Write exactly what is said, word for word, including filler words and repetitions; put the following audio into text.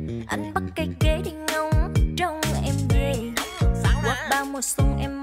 Anh bắt cây ghế đi ngóng trông em về. Qua bao mùa xuân em